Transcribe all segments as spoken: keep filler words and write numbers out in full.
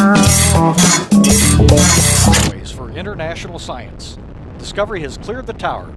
For international science. Discovery has cleared the tower.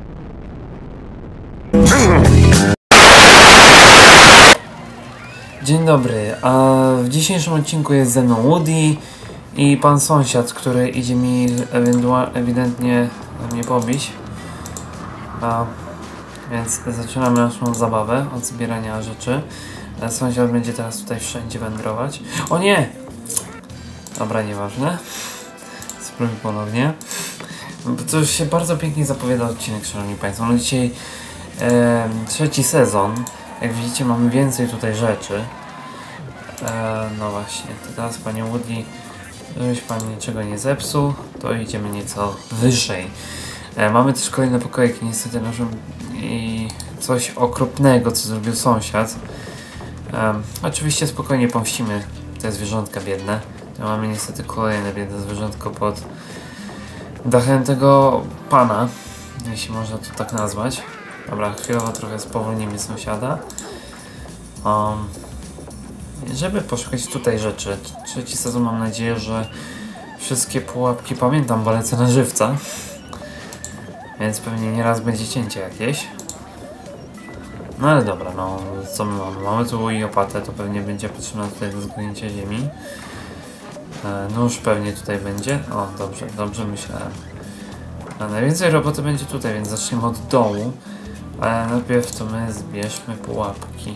Dzień dobry, a w dzisiejszym odcinku jest ze mną Woody i pan sąsiad, który idzie mi ewidentnie mnie pobić. A, więc zaczynamy naszą zabawę od zbierania rzeczy. Sąsiad będzie teraz tutaj wszędzie wędrować. O nie! Dobra, nieważne. Spróbuj ponownie. To już się bardzo pięknie zapowiada odcinek, szanowni państwo. No dzisiaj e, trzeci sezon. Jak widzicie, mamy więcej tutaj rzeczy. E, no właśnie, to teraz panie Woody, żebyś pan niczego nie zepsuł, to idziemy nieco wyżej. E, mamy też kolejne pokoiki, niestety naszą i coś okropnego, co zrobił sąsiad. E, oczywiście spokojnie pomścimy te zwierzątka biedne. To mamy niestety kolejne biedne zwierzątko pod dachem tego pana, jeśli można to tak nazwać. Dobra, chwilowo trochę spowolnimy sąsiada. Um, żeby poszukać tutaj rzeczy. Trzeci sezon, mam nadzieję, że wszystkie pułapki pamiętam, bo lecę na żywca. Więc pewnie nieraz będzie cięcie jakieś. No ale dobra, no co my mamy? Mamy tu i opatę, to pewnie będzie potrzebna tutaj do zgnięcia ziemi. E, nóż pewnie tutaj będzie. O, dobrze, dobrze myślałem. A najwięcej roboty będzie tutaj, więc zaczniemy od dołu. Ale najpierw to my zbierzmy pułapki.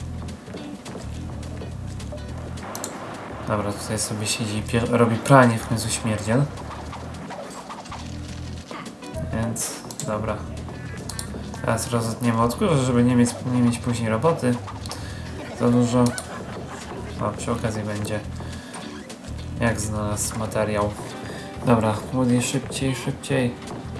Dobra, tutaj sobie siedzi i robi pranie, w końcu śmierdziel. Więc, dobra. Teraz rozetniemy odkurzacz, żeby nie mieć, nie mieć później roboty. Za dużo. O, przy okazji będzie. Jak znalazł materiał. Dobra, Woody, szybciej, szybciej.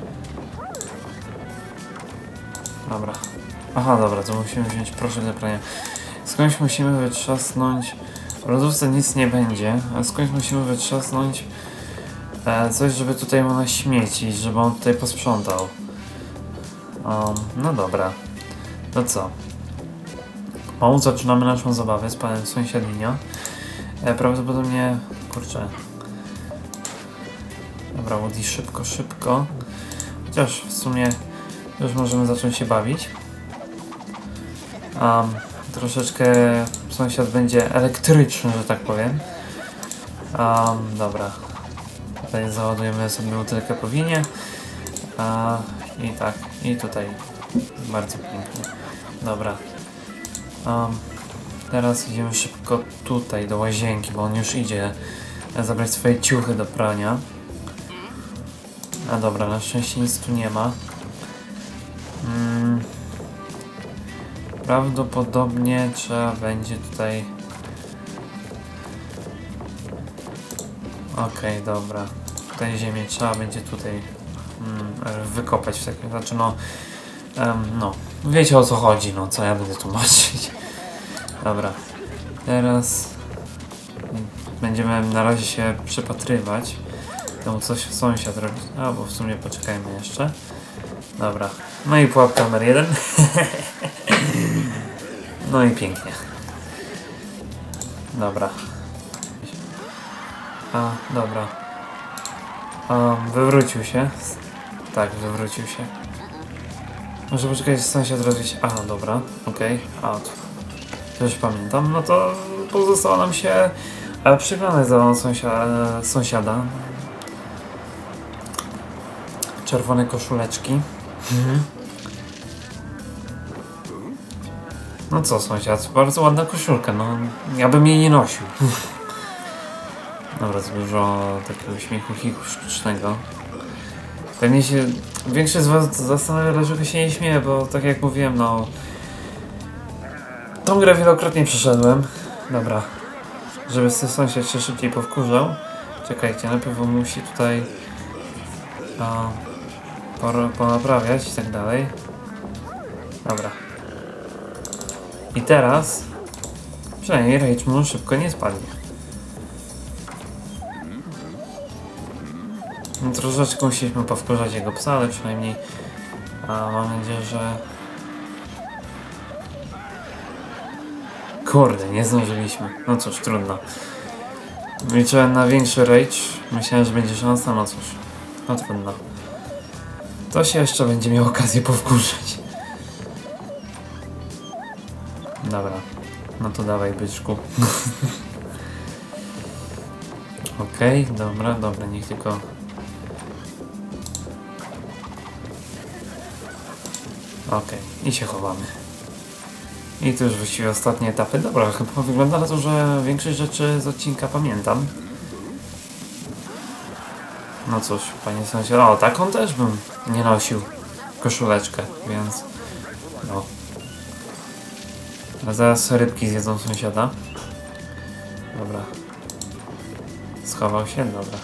Dobra. Aha, dobra, to musimy wziąć proszek do prania. Skądś musimy wytrzasnąć... W lodówce nic nie będzie, a skądś musimy wytrzasnąć e, coś, żeby tutaj można śmiecić, żeby on tutaj posprzątał. Um, no dobra. To co? Pomóc zaczynamy naszą zabawę z panem sąsiadinio. E, prawdopodobnie... Kurczę. Dobra, Woody, szybko, szybko. Chociaż w sumie już możemy zacząć się bawić. Um, troszeczkę sąsiad będzie elektryczny, że tak powiem. Um, dobra. Tutaj załadujemy sobie butelkę po winie. Uh, I tak, i tutaj. Bardzo pięknie. Dobra. Um, teraz idziemy szybko tutaj do łazienki, bo on już idzie zabrać swoje ciuchy do prania. A dobra, na szczęście nic tu nie ma. Hmm. Prawdopodobnie trzeba będzie tutaj... Okej, okay, dobra. Tutaj ziemię trzeba będzie tutaj mm, wykopać w takim... Znaczy no... Um, no, wiecie o co chodzi, no, co ja będę tłumaczyć. Dobra. Teraz... Będziemy na razie się przypatrywać temu, coś sąsiad robi. A, bo w sumie poczekajmy jeszcze. Dobra. No i pułapka numer jeden. No i pięknie. Dobra. A, dobra. Um, wywrócił się. Tak, wywrócił się. Może poczekać, sąsiad robić. Aha, dobra. Okej. Okay. A, to już pamiętam. No to pozostało nam się przyglądać za sąsiada, sąsiada. Czerwone koszuleczki. Mhm. No co, sąsiad, bardzo ładna koszulka, no ja bym jej nie nosił. Dobra, za dużo takiego śmiechu sztucznego. Pewnie się większość z was zastanawia, dlaczego się nie śmieję, bo tak jak mówiłem, no... Tą grę wielokrotnie przeszedłem. Dobra. Żeby sąsiad się szybciej powkurzał. Czekajcie, najpierw on musi tutaj... O, ponaprawiać i tak dalej. Dobra. I teraz przynajmniej Rage mu szybko nie spadnie. No, troszeczkę musieliśmy powkurzać jego psa, ale przynajmniej a, mam nadzieję, że... Kurde, nie zdążyliśmy. No cóż, trudno. Liczyłem na większy rage. Myślałem, że będzie szansa, no cóż. No trudno. To się jeszcze będzie miał okazję powkurzać. Dobra. No to dawaj, byczku. Okej, okay, dobra, dobra, niech tylko... Okej, okay, i się chowamy. I to już właściwie ostatnie etapy. Dobra, chyba wygląda na to, że większość rzeczy z odcinka pamiętam. No cóż, panie sąsiedzie, o taką też bym nie nosił. Koszuleczkę, więc... No. A zaraz rybki zjedzą sąsiada. Dobra. Schował się? Dobra.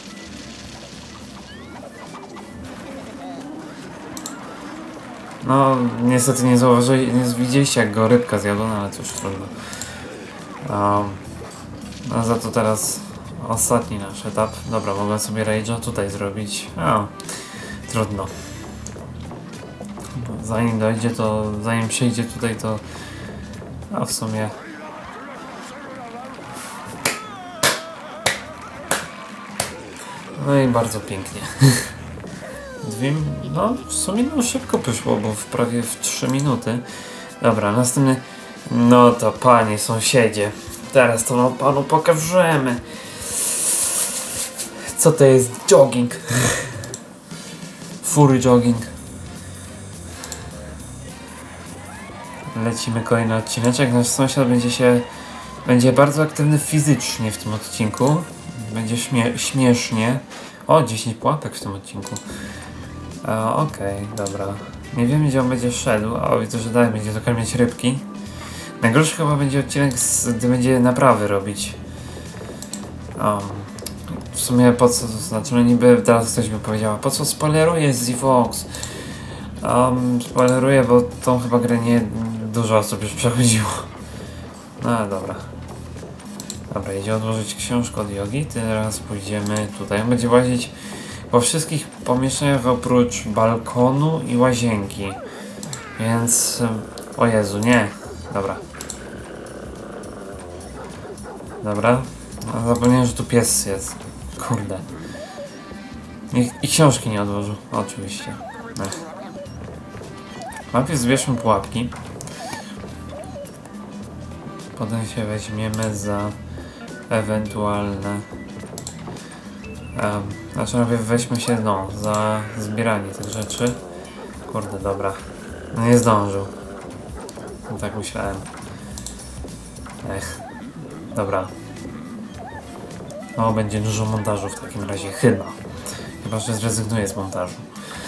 No, niestety nie zauważyli, nie widzieliście jak go rybka zjadła, no ale cóż, trudno. Um, no za to teraz ostatni nasz etap. Dobra, mogę sobie rage'a tutaj zrobić. O, trudno. Zanim dojdzie to, zanim przyjdzie tutaj to... A w sumie... No i bardzo pięknie. Dwie, no w sumie no szybko poszło, bo w prawie w trzy minuty. Dobra, następny... No to panie sąsiedzie, teraz to no, panu pokażemy. Co to jest jogging? Fury jogging. Lecimy kolejny odcineczek. Nasz sąsiad będzie się... Będzie bardzo aktywny fizycznie w tym odcinku. Będzie śmie śmiesznie. O, dziesięć pułapek w tym odcinku. Okej, okay, dobra. Nie wiem, gdzie on będzie szedł. O, widzę, że dalej będzie dokarmiać rybki. Najgorszy chyba będzie odcinek, z, gdy będzie naprawy robić. Um, w sumie po co, to znaczy, no niby teraz ktoś by powiedział, po co spoileruje Zivox? Um, spoileruję, bo tą chyba grę nie dużo osób już przechodziło. No dobra. Dobra, idzie odłożyć książkę od jogi. Teraz pójdziemy tutaj. On będzie łazić po wszystkich pomieszczeniach oprócz balkonu i łazienki. Więc... O Jezu, nie. Dobra. Dobra. No, zapomniałem, że tu pies jest. Kurde. I, i książki nie odłożył. Oczywiście. Ech. Najpierw zbierzmy pułapki. Potem się weźmiemy za ewentualne... Um, znaczy najpierw weźmy się no, za zbieranie tych rzeczy. Kurde, dobra. No nie zdążył. No, tak myślałem. Ech. Dobra. No będzie dużo montażu w takim razie, chyba. Chyba, że zrezygnuję z montażu.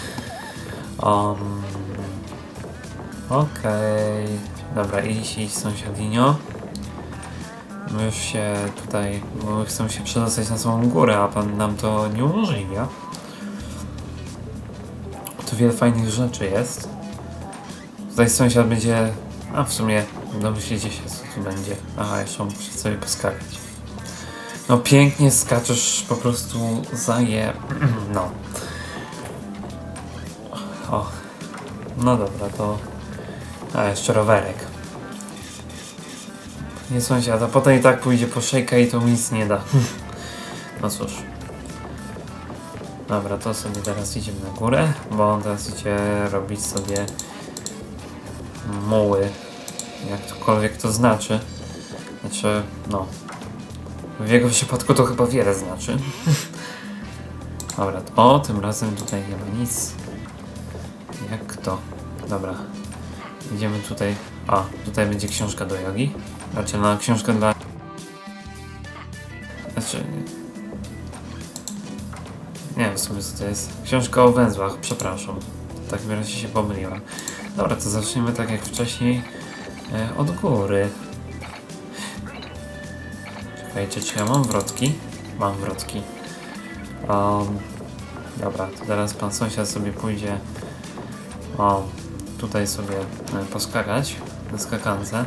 Um, Okej. Okay. Dobra, idź, idź sąsiadinio. My już się tutaj, bo my chcemy się przedostać na samą górę, a pan nam to nie umożliwia. Tu wiele fajnych rzeczy jest. Tutaj sąsiad będzie... A w sumie domyślicie się, co tu będzie. Aha, jeszcze muszę sobie poskakać. No pięknie skaczesz, po prostu zaje... No. O. No dobra, to... A, jeszcze rowerek. Nie sąsiad, a potem i tak pójdzie po szejka i to mu nic nie da. No cóż. Dobra, to sobie teraz idziemy na górę, bo on teraz idzie robić sobie muły. Jak cokolwiek to znaczy. Znaczy, no. W jego przypadku to chyba wiele znaczy. Dobra, to o, tym razem tutaj nie ma nic. Jak to? Dobra. Idziemy tutaj. A, tutaj będzie książka do jogi. Znaczy, na książkę dla... Znaczy... Nie wiem w sumie co to jest. Książka o węzłach, przepraszam. W takim razie się pomyliłem. Dobra, to zacznijmy tak jak wcześniej. E, od góry. Czekajcie, czy ja mam wrotki? Mam wrotki. Um, dobra, to teraz pan sąsiad sobie pójdzie... O, tutaj sobie e, poskakać na skakance.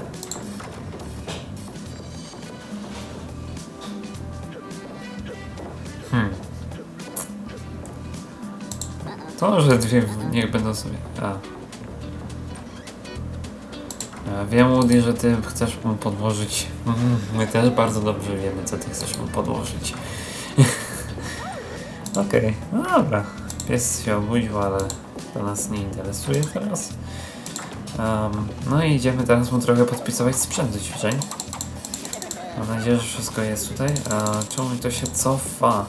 Hmm. To, że dwie niech będą sobie... A. E, wiem, Woody, że ty chcesz mu podłożyć. Mm, my też bardzo dobrze wiemy, co ty chcesz mu podłożyć. Okej, okay. No dobra. Pies się obudził, ale to nas nie interesuje teraz. Um, no i idziemy teraz mu trochę podpisywać sprzęt do ćwiczeń. Mam nadzieję, że wszystko jest tutaj. A czemu to się cofa?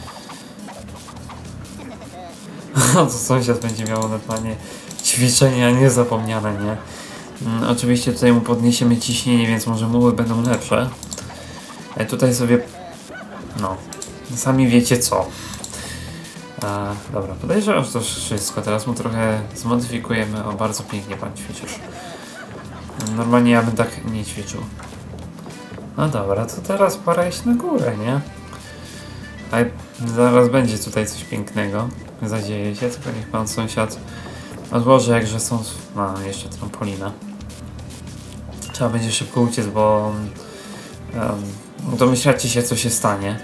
To sąsiad będzie miał normalnie ćwiczenia niezapomniane, nie? Mm, oczywiście tutaj mu podniesiemy ciśnienie, więc może muły będą lepsze. Ale tutaj sobie... No, sami wiecie co. A, dobra, podejrzewam, że to wszystko. Teraz mu trochę zmodyfikujemy. O, bardzo pięknie pan ćwiczysz. Normalnie ja bym tak nie ćwiczył. No dobra, to teraz pora iść na górę, nie? Ale zaraz będzie tutaj coś pięknego. Zadzieje się, tylko niech pan sąsiad odłoży, jakże są... No, jeszcze trampolina. Trzeba będzie szybko uciec, bo... Um, domyślacie się, co się stanie.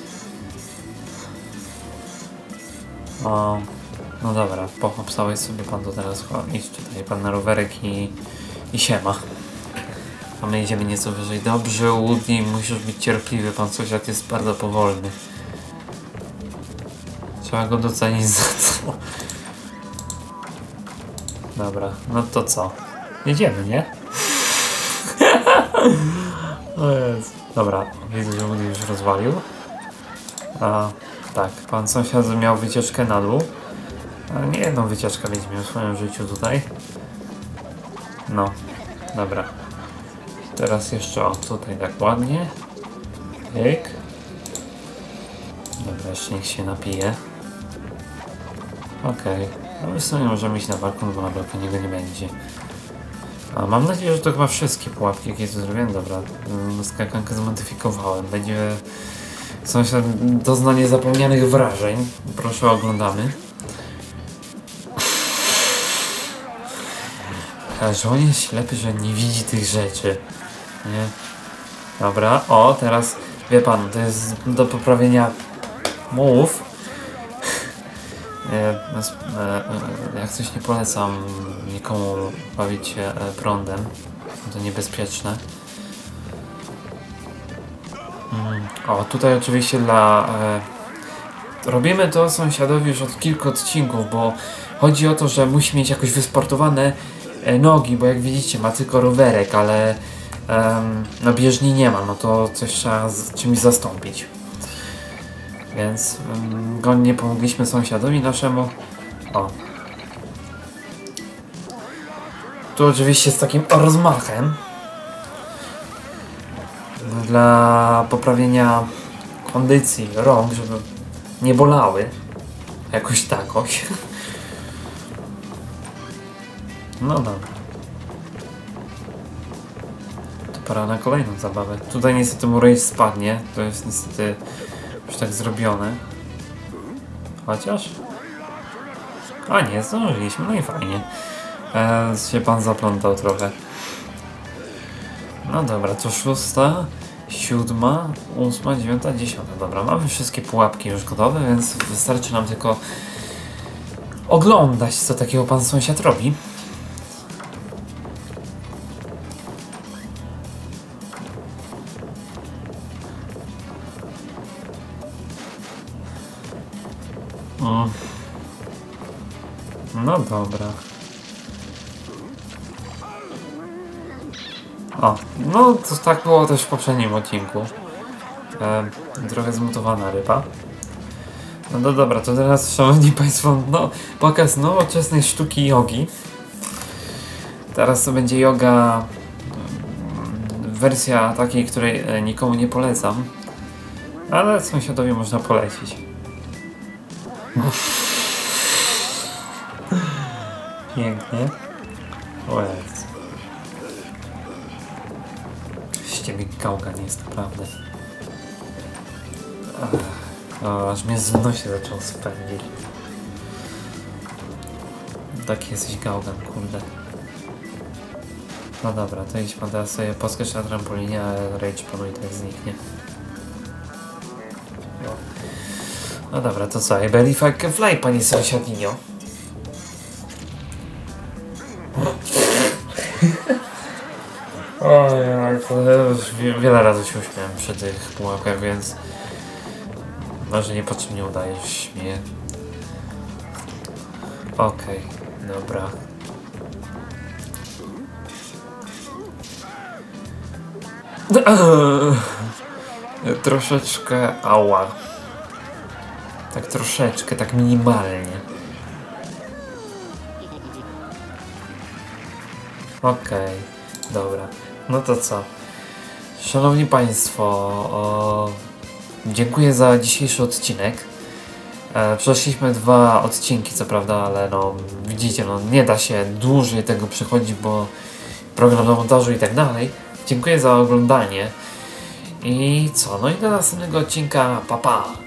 O, no dobra, pochopsałeś sobie pan, to teraz idź tutaj pan na rowerek i, i siema. A my idziemy nieco wyżej. Dobrze, Woody, musisz być cierpliwy, pan sąsiad jest bardzo powolny. Trzeba go docenić za to. Dobra, no to co? Jedziemy, nie? O Jezu. Dobra, widzę, że Woody już rozwalił. A, tak, pan sąsiad miał wycieczkę na dół. A nie jedną wycieczkę będzie miał w swoim życiu tutaj. No, dobra. Teraz jeszcze o, tutaj tak ładnie. Pyk. Dobra, jeszcze niech się napije. Okej. Okay. No my sobie możemy iść na balkon, bo na balkonie go nie będzie. A mam nadzieję, że to chyba wszystkie pułapki, jakie tu zrobiłem. Dobra, skakankę zmodyfikowałem. Będzie sąsiad dozna niezapomnianych wrażeń. Proszę, oglądamy. A że on jest ślepy, że nie widzi tych rzeczy. Nie? Dobra, o, teraz wie pan, to jest do poprawienia mułów. E, e, jak coś nie polecam nikomu bawić się prądem. To niebezpieczne. Mm. O, tutaj oczywiście dla... E, robimy to sąsiadowi już od kilku odcinków, bo chodzi o to, że musi mieć jakoś wysportowane e, nogi, bo jak widzicie ma tylko rowerek, ale Um, no bieżni nie ma, no to coś trzeba z czymś zastąpić. Więc um, go nie pomogliśmy sąsiadowi naszemu. O. Tu oczywiście z takim rozmachem. Dla poprawienia kondycji rąk, żeby nie bolały. Jakoś takoś. No dobra. Pora na kolejną zabawę. Tutaj niestety mu rejs spadnie. To jest niestety już tak zrobione. Chociaż... A nie, zdążyliśmy. No i fajnie. E, się pan zaplątał trochę. No dobra, to szósta, siódma, ósma, dziewiąta, dziesiąta. Dobra, mamy wszystkie pułapki już gotowe, więc wystarczy nam tylko oglądać, co takiego pan sąsiad robi. Mm. No dobra. O, no to tak było też w poprzednim odcinku. E, trochę zmutowana ryba. No to dobra, to teraz, szanowni państwo, no, pokaz nowoczesnej sztuki jogi. Teraz to będzie joga, wersja takiej, której nikomu nie polecam, ale sąsiadowi można polecić. Pięknie. O Jezu. Z ciebie gałgan jest naprawdę. Ach, o, aż mnie z nosie zaczął spędzić. Taki jesteś gałgan, kurde. No dobra, to idź pan teraz sobie poskacz na trampolinie, a rage panu i tak zniknie. No. No dobra, to co? I believe I can fly, pani sąsiadinio. wie- wiele razy się uśmiałem przy tych pułapkach, więc może niepotrzebnie udaje, że śmieję. Okej, okay, dobra. Troszeczkę ała. Tak troszeczkę, tak minimalnie. Okej, okay, dobra. No to co? Szanowni Państwo, o, dziękuję za dzisiejszy odcinek. E, przeszliśmy dwa odcinki, co prawda, ale no widzicie, no nie da się dłużej tego przechodzić, bo program do montażu i tak dalej. Dziękuję za oglądanie. I co? No i do następnego odcinka. Pa, pa!